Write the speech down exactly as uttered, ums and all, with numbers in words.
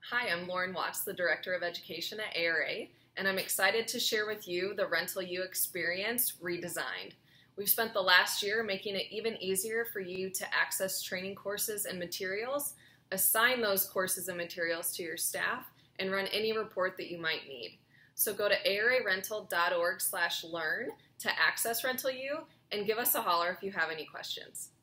Hi, I'm Lauren Watts, the Director of Education at A R A, and I'm excited to share with you the RentalU Experience Redesigned. We've spent the last year making it even easier for you to access training courses and materials, assign those courses and materials to your staff, and run any report that you might need. So go to A R A rental dot org slash learn to access RentalU and give us a holler if you have any questions.